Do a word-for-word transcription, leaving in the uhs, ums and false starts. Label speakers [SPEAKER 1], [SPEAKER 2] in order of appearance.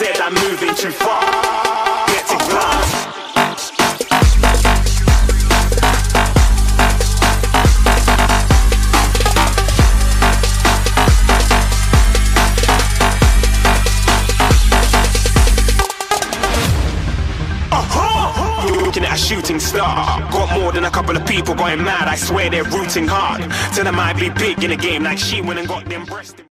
[SPEAKER 1] said I'm moving too far. Get to glass. Looking at a shooting star. Got more than a couple of people going mad. I swear they're rooting hard. Tell them I'd be big in the game like she went and got them breasts.